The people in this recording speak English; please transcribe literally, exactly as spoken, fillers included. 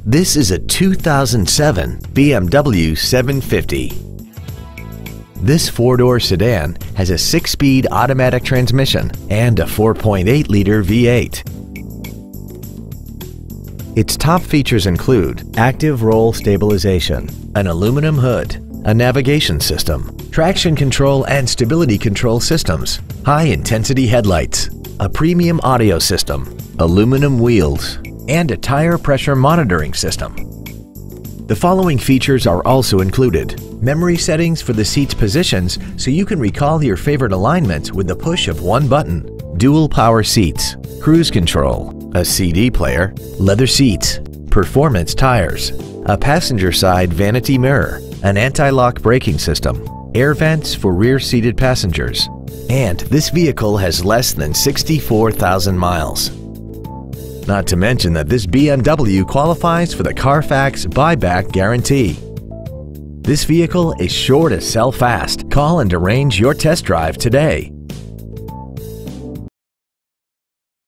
This is a two thousand seven B M W seven fifty. This four-door sedan has a six-speed automatic transmission and a four point eight liter V eight. Its top features include active roll stabilization, an aluminum hood, a navigation system, traction control and stability control systems, high-intensity headlights, a premium audio system, aluminum wheels, and a tire pressure monitoring system. The following features are also included: memory settings for the seat's positions so you can recall your favorite alignments with the push of one button, dual power seats, cruise control, a C D player, leather seats, performance tires, a passenger side vanity mirror, an anti-lock braking system, air vents for rear-seated passengers, and this vehicle has less than sixty-four thousand miles. Not to mention that this B M W qualifies for the Carfax buyback guarantee. This vehicle is sure to sell fast. Call and arrange your test drive today.